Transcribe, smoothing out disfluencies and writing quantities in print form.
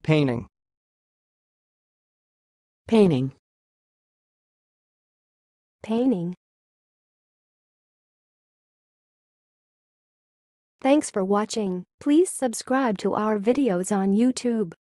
Painting. Painting. Painting. Thanks for watching. Please subscribe to our videos on YouTube.